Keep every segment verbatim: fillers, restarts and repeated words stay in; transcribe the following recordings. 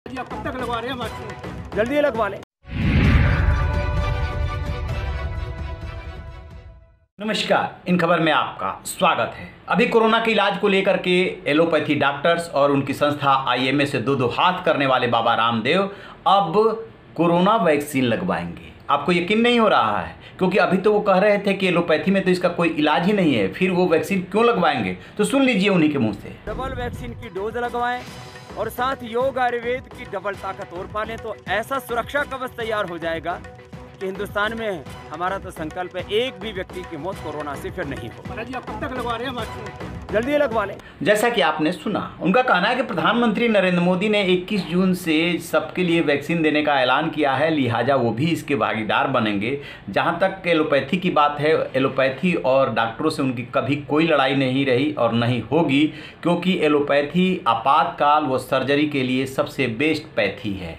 जी आप कब तक लगवा रहे हैं वैक्सीन? जल्दी लगवा लें। नमस्कार, इन खबर में आपका स्वागत है। अभी कोरोना के इलाज को लेकर के एलोपैथी डॉक्टर्स और उनकी संस्था आई एम ए से दो दो हाथ करने वाले बाबा रामदेव अब कोरोना वैक्सीन लगवाएंगे। आपको यकीन नहीं हो रहा है, क्योंकि अभी तो वो कह रहे थे कि एलोपैथी में तो इसका कोई इलाज ही नहीं है, फिर वो वैक्सीन क्यों लगवाएंगे? तो सुन लीजिए उन्हीं के मुंह से। डबल वैक्सीन की डोज लगवाएं और साथ योग आयुर्वेद की डबल ताकत और पालें तो ऐसा सुरक्षा कवच तैयार हो जाएगा कि हिंदुस्तान में हमारा तो संकल्प है एक भी व्यक्ति की मौत कोरोना से फिर नहीं हो। जी आप कब तक लगवा रहे हैं वैक्सीन? जल्दी लगवा लें। जैसा कि आपने सुना, उनका कहना है कि प्रधानमंत्री नरेंद्र मोदी ने इक्कीस जून से सबके लिए वैक्सीन देने का ऐलान किया है, लिहाजा वो भी इसके भागीदार बनेंगे। जहां तक एलोपैथी की बात है, एलोपैथी और डॉक्टरों से उनकी कभी कोई लड़ाई नहीं रही और नहीं होगी, क्योंकि एलोपैथी आपातकाल व सर्जरी के लिए सबसे बेस्ट पैथी है।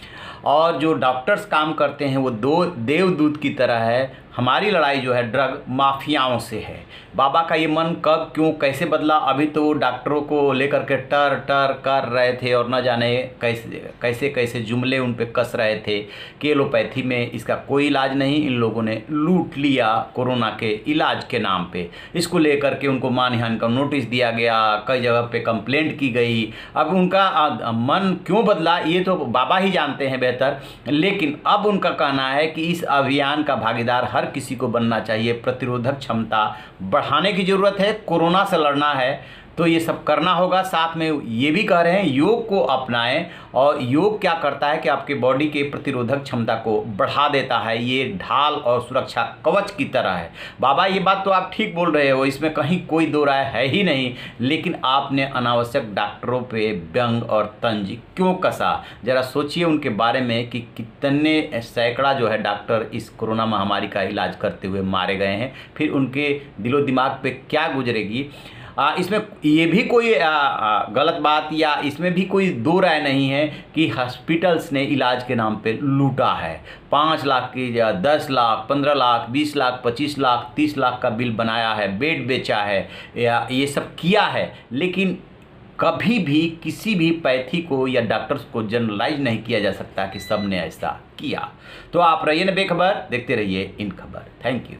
और जो डॉक्टर्स काम करते हैं वो दो देवदूत की तरह है। हमारी लड़ाई जो है ड्रग माफियाओं से है। बाबा का ये मन कब क्यों कैसे बदला? अभी तो डॉक्टरों को लेकर के टर टर कर रहे थे और न जाने कैसे कैसे कैसे जुमले उन पे कस रहे थे कि एलोपैथी में इसका कोई इलाज नहीं, इन लोगों ने लूट लिया कोरोना के इलाज के नाम पे। इसको लेकर के उनको मानहानि का नोटिस दिया गया, कई जगह पे कंप्लेंट की गई। अब उनका मन क्यों बदला ये तो बाबा ही जानते हैं बेहतर, लेकिन अब उनका कहना है कि इस अभियान का भागीदार हर किसी को बनना चाहिए। प्रतिरोधक क्षमता बढ़ाने की ज़रूरत है, कोरोना से लड़ना है तो ये सब करना होगा। साथ में ये भी कह रहे हैं योग को अपनाएं, और योग क्या करता है कि आपके बॉडी के प्रतिरोधक क्षमता को बढ़ा देता है। ये ढाल और सुरक्षा कवच की तरह है। बाबा ये बात तो आप ठीक बोल रहे हो, इसमें कहीं कोई दो राय है ही नहीं, लेकिन आपने अनावश्यक डॉक्टरों पे व्यंग और तंज क्यों कसा? ज़रा सोचिए उनके बारे में कि कितने सैकड़ा जो है डॉक्टर इस कोरोना महामारी का इलाज करते हुए मारे गए हैं, फिर उनके दिलो दिमाग पे क्या गुजरेगी। आ, इसमें ये भी कोई आ, आ, गलत बात या इसमें भी कोई दो राय नहीं है कि हॉस्पिटल्स ने इलाज के नाम पे लूटा है। पाँच लाख की या दस लाख, पंद्रह लाख, बीस लाख, पच्चीस लाख, तीस लाख का बिल बनाया है, बेड बेचा है, या ये सब किया है, लेकिन कभी भी किसी भी पैथी को या डॉक्टर्स को जनरलाइज नहीं किया जा सकता कि सब ने ऐसा किया। तो आप रहिए ना बेखबर, देखते रहिए इन खबर। Thank you.